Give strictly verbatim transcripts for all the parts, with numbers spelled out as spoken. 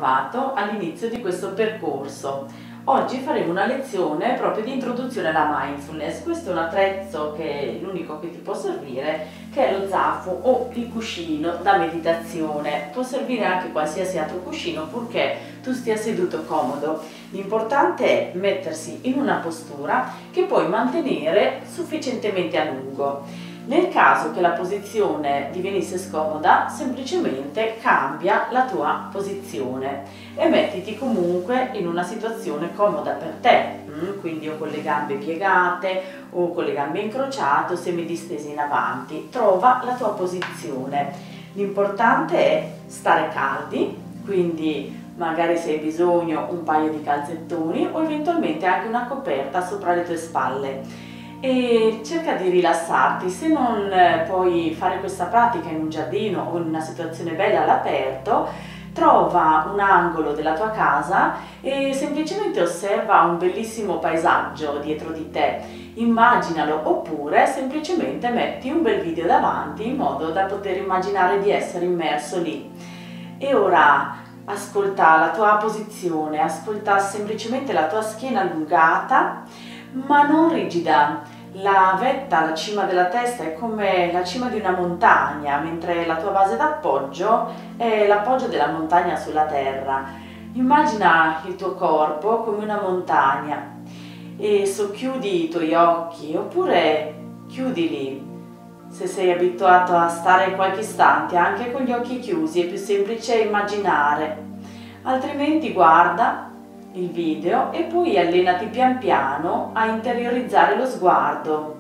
trovato all'inizio di questo percorso. Oggi faremo una lezione proprio di introduzione alla mindfulness. Questo è un attrezzo che è l'unico che ti può servire, che è lo zafu o il cuscino da meditazione. Può servire anche qualsiasi altro cuscino purché tu stia seduto comodo. L'importante è mettersi in una postura che puoi mantenere sufficientemente a lungo. Nel caso che la posizione divenisse scomoda, semplicemente cambia la tua posizione e mettiti comunque in una situazione comoda per te, quindi o con le gambe piegate o con le gambe incrociate o semidistese in avanti. Trova la tua posizione. L'importante è stare caldi, quindi magari se hai bisogno un paio di calzettoni o eventualmente anche una coperta sopra le tue spalle. E cerca di rilassarti. Se non puoi fare questa pratica in un giardino o in una situazione bella all'aperto, trova un angolo della tua casa e semplicemente osserva un bellissimo paesaggio dietro di te, immaginalo, oppure semplicemente metti un bel video davanti in modo da poter immaginare di essere immerso lì. E ora ascolta la tua posizione, ascolta semplicemente la tua schiena allungata ma non rigida. La vetta, la cima della testa è come la cima di una montagna, mentre la tua base d'appoggio è l'appoggio della montagna sulla terra. Immagina il tuo corpo come una montagna e socchiudi i tuoi occhi oppure chiudili. Se sei abituato a stare qualche istante anche con gli occhi chiusi è più semplice immaginare, altrimenti guarda il video e poi allenati pian piano a interiorizzare lo sguardo.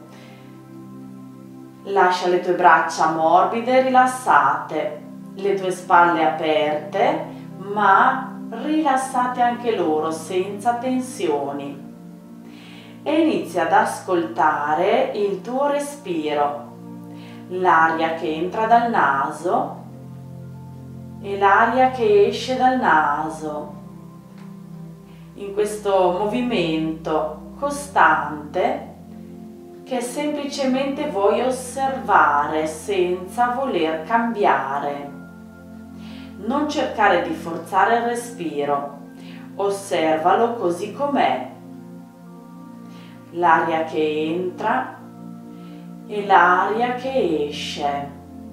Lascia le tue braccia morbide e rilassate, le tue spalle aperte ma rilassate anche loro senza tensioni, e inizia ad ascoltare il tuo respiro, l'aria che entra dal naso e l'aria che esce dal naso. In questo movimento costante che semplicemente vuoi osservare senza voler cambiare. Non cercare di forzare il respiro, osservalo così com'è. L'aria che entra e l'aria che esce.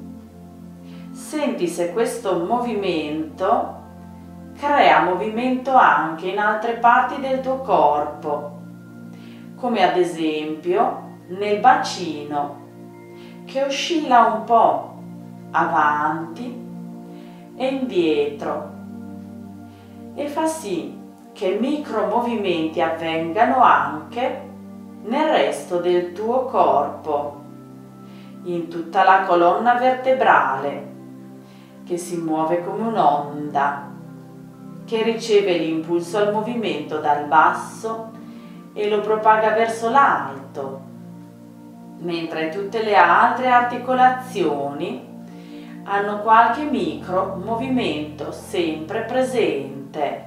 Senti se questo movimento crea movimento anche in altre parti del tuo corpo, come ad esempio nel bacino, che oscilla un po' avanti e indietro e fa sì che micro movimenti avvengano anche nel resto del tuo corpo, in tutta la colonna vertebrale, che si muove come un'onda, che riceve l'impulso al movimento dal basso e lo propaga verso l'alto, mentre tutte le altre articolazioni hanno qualche micro movimento sempre presente.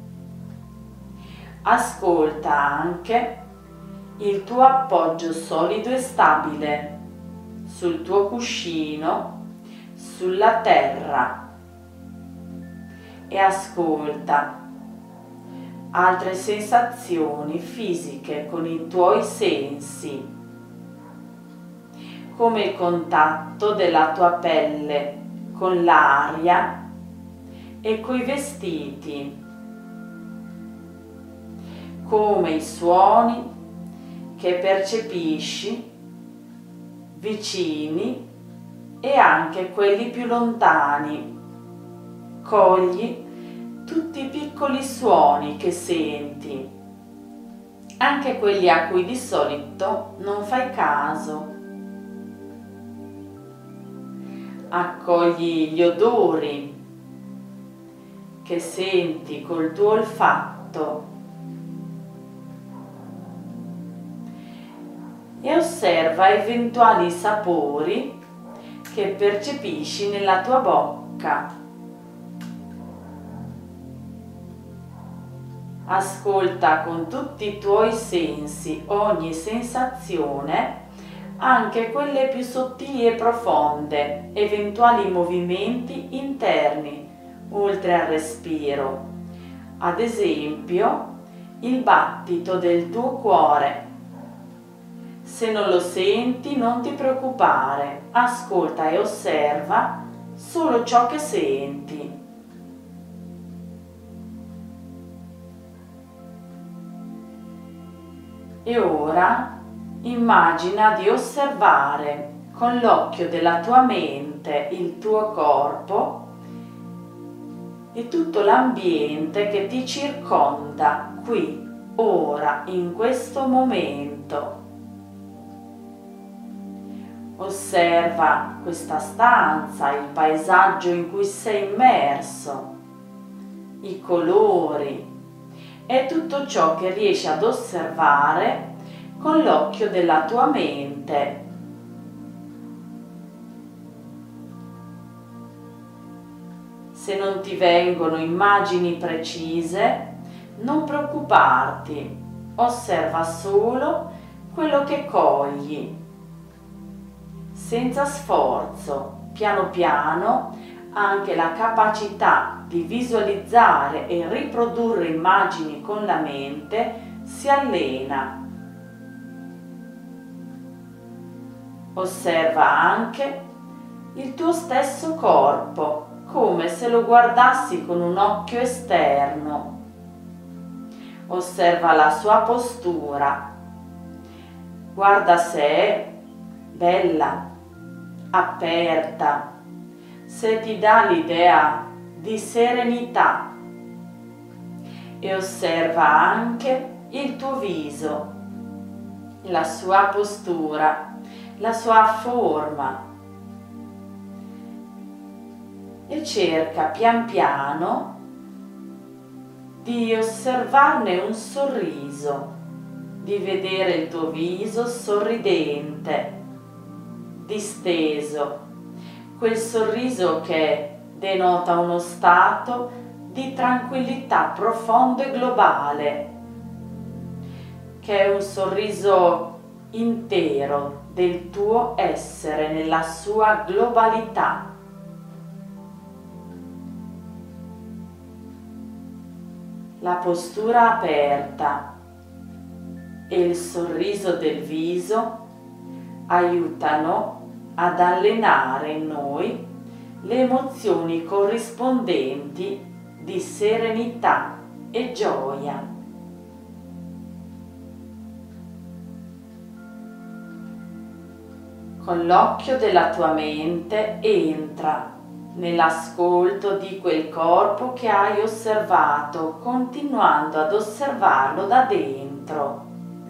Ascolta anche il tuo appoggio solido e stabile sul tuo cuscino, sulla terra. E ascolta altre sensazioni fisiche con i tuoi sensi, come il contatto della tua pelle con l'aria e coi vestiti, come i suoni che percepisci vicini e anche quelli più lontani. Cogli tutti i piccoli suoni che senti, anche quelli a cui di solito non fai caso. Accogli gli odori che senti col tuo olfatto e osserva eventuali sapori che percepisci nella tua bocca. Ascolta con tutti i tuoi sensi ogni sensazione, anche quelle più sottili e profonde, eventuali movimenti interni oltre al respiro. Ad esempio, il battito del tuo cuore. Se non lo senti, non ti preoccupare, ascolta e osserva solo ciò che senti. E ora immagina di osservare con l'occhio della tua mente il tuo corpo e tutto l'ambiente che ti circonda qui, ora, in questo momento. Osserva questa stanza, il paesaggio in cui sei immerso, i colori e tutto ciò che riesci ad osservare con l'occhio della tua mente. Se non ti vengono immagini precise, non preoccuparti, osserva solo quello che cogli. Senza sforzo, piano piano, anche la capacità di visualizzare e riprodurre immagini con la mente si allena. Osserva anche il tuo stesso corpo, come se lo guardassi con un occhio esterno. Osserva la sua postura. Guarda se è bella, aperta, se ti dà l'idea di serenità. E osserva anche il tuo viso, la sua postura, la sua forma. E cerca pian piano di osservarne un sorriso, di vedere il tuo viso sorridente, disteso, quel sorriso che denota uno stato di tranquillità profondo e globale, che è un sorriso intero del tuo essere nella sua globalità. La postura aperta e il sorriso del viso aiutano ad allenare in noi le emozioni corrispondenti di serenità e gioia. Con l'occhio della tua mente entra nell'ascolto di quel corpo che hai osservato, continuando ad osservarlo da dentro,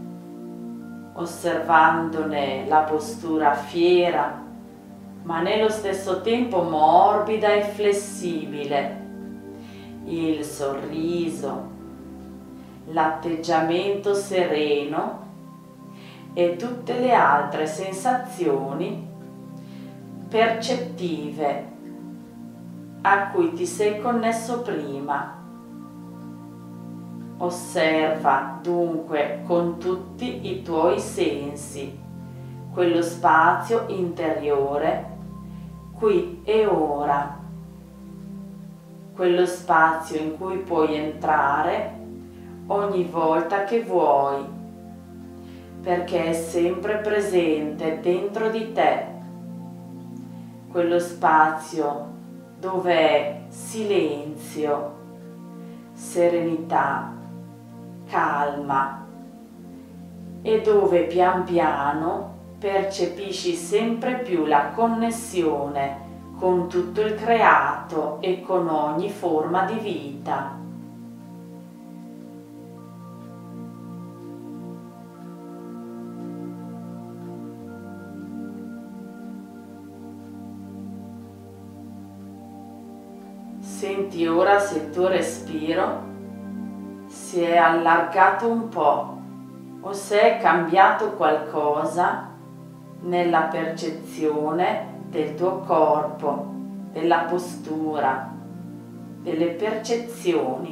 osservandone la postura fiera, ma nello stesso tempo morbida e flessibile, il sorriso, l'atteggiamento sereno e tutte le altre sensazioni percettive a cui ti sei connesso prima. Osserva dunque con tutti i tuoi sensi quello spazio interiore qui e ora, quello spazio in cui puoi entrare ogni volta che vuoi, perché è sempre presente dentro di te, quello spazio dove è silenzio, serenità, calma e dove pian piano percepisci sempre più la connessione con tutto il creato e con ogni forma di vita. Senti ora se il tuo respiro si è allargato un po' o se è cambiato qualcosa nella percezione del tuo corpo, della postura, delle percezioni.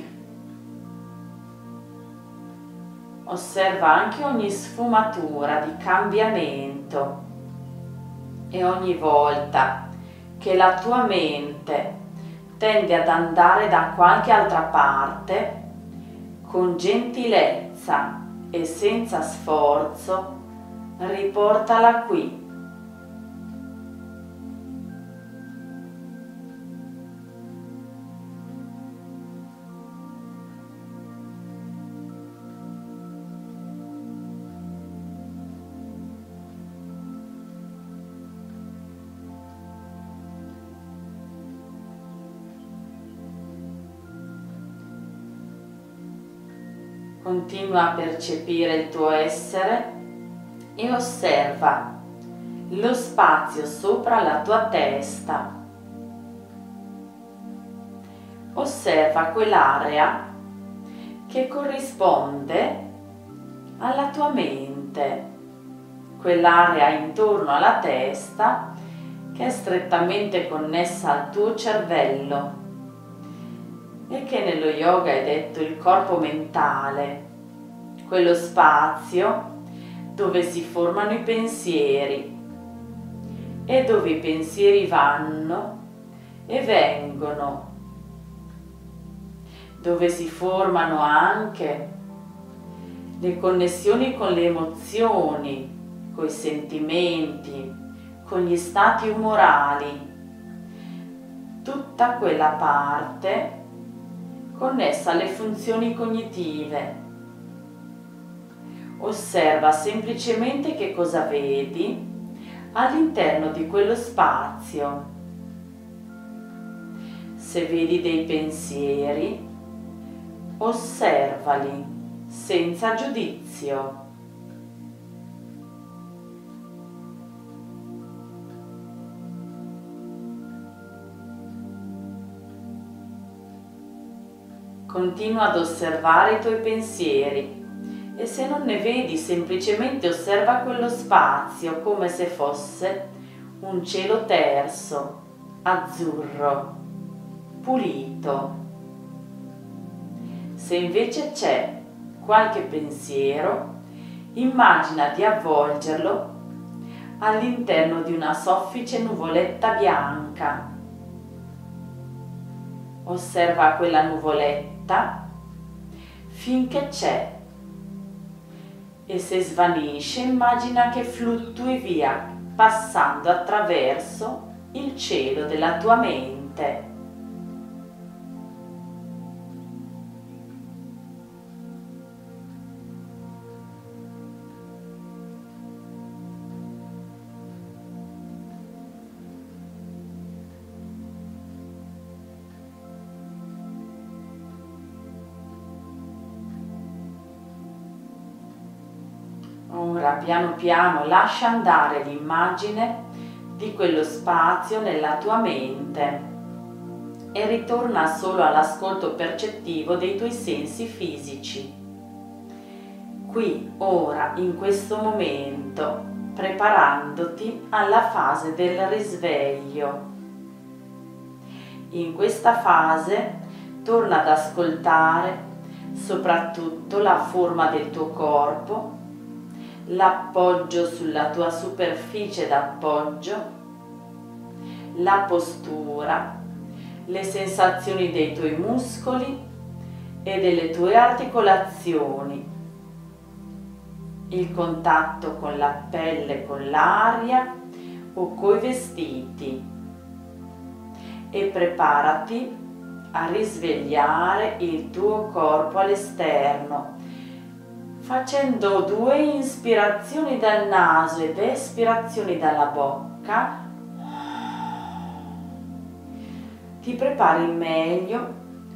Osserva anche ogni sfumatura di cambiamento e ogni volta che la tua mente tendi ad andare da qualche altra parte, con gentilezza e senza sforzo, riportala qui. Continua a percepire il tuo essere e osserva lo spazio sopra la tua testa. Osserva quell'area che corrisponde alla tua mente, quell'area intorno alla testa che è strettamente connessa al tuo cervello e che nello yoga è detto il corpo mentale, quello spazio dove si formano i pensieri e dove i pensieri vanno e vengono, dove si formano anche le connessioni con le emozioni, con i sentimenti, con gli stati umorali, tutta quella parte connessa alle funzioni cognitive. Osserva semplicemente che cosa vedi all'interno di quello spazio. Se vedi dei pensieri, osservali senza giudizio. Continua ad osservare i tuoi pensieri e se non ne vedi semplicemente osserva quello spazio come se fosse un cielo terso, azzurro, pulito. Se invece c'è qualche pensiero, immagina di avvolgerlo all'interno di una soffice nuvoletta bianca. Osserva quella nuvoletta finché c'è e se svanisce immagina che fluttui via passando attraverso il cielo della tua mente. Ora piano piano lascia andare l'immagine di quello spazio nella tua mente e ritorna solo all'ascolto percettivo dei tuoi sensi fisici. Qui, ora, in questo momento, preparandoti alla fase del risveglio. In questa fase torna ad ascoltare soprattutto la forma del tuo corpo, l'appoggio sulla tua superficie d'appoggio, la postura, le sensazioni dei tuoi muscoli e delle tue articolazioni, il contatto con la pelle, con l'aria o coi vestiti e preparati a risvegliare il tuo corpo all'esterno facendo due inspirazioni dal naso ed espirazioni dalla bocca. Ti prepari meglio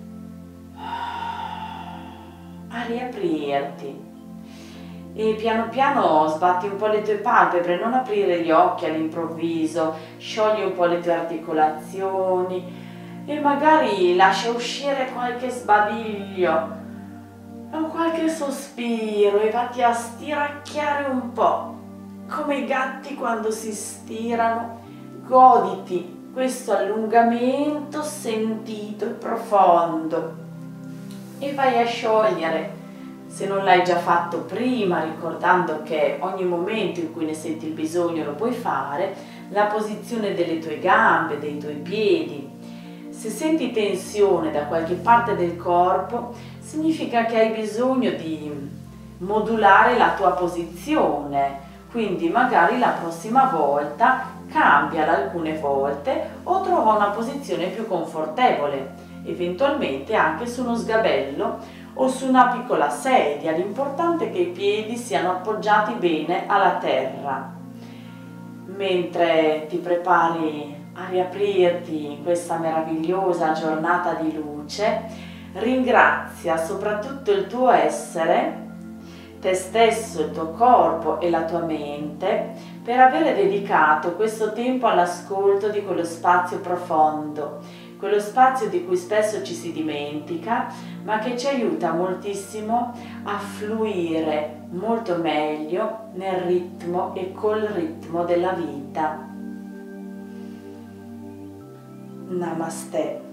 a riaprirti e piano piano sbatti un po' le tue palpebre, non aprire gli occhi all'improvviso, sciogli un po' le tue articolazioni e magari lascia uscire qualche sbadiglio o qualche sospiro e vatti a stiracchiare un po', come i gatti quando si stirano. Goditi questo allungamento sentito e profondo e vai a sciogliere, se non l'hai già fatto prima, ricordando che ogni momento in cui ne senti il bisogno lo puoi fare, la posizione delle tue gambe, dei tuoi piedi. Se senti tensione da qualche parte del corpo, significa che hai bisogno di modulare la tua posizione, quindi magari la prossima volta cambiala alcune volte o trova una posizione più confortevole, eventualmente anche su uno sgabello o su una piccola sedia. L'importante è che i piedi siano appoggiati bene alla terra. Mentre ti prepari a riaprirti in questa meravigliosa giornata di luce, ringrazia soprattutto il tuo essere, te stesso, il tuo corpo e la tua mente per aver dedicato questo tempo all'ascolto di quello spazio profondo, quello spazio di cui spesso ci si dimentica, ma che ci aiuta moltissimo a fluire molto meglio nel ritmo e col ritmo della vita. Namaste.